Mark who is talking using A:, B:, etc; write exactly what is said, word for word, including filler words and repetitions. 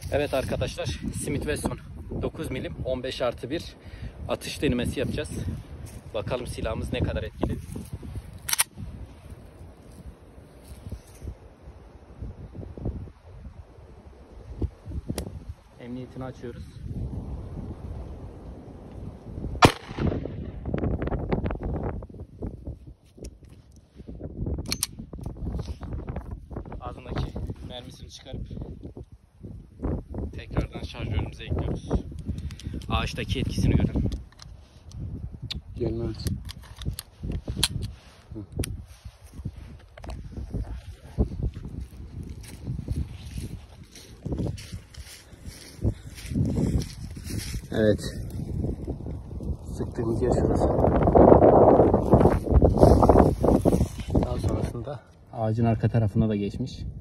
A: Evet arkadaşlar, Smith Wesson dokuz milim on beş artı bir atış denemesi yapacağız. Bakalım silahımız ne kadar etkili. Emniyetini açıyoruz. Ağzındaki mermisini çıkarıp tekrardan şarjörümüze ekliyoruz. Ağaçtaki etkisini görün.
B: Gelmez. Evet. Sıktığımız yer şurası. Daha sonrasında ağacın arka tarafına da geçmiş.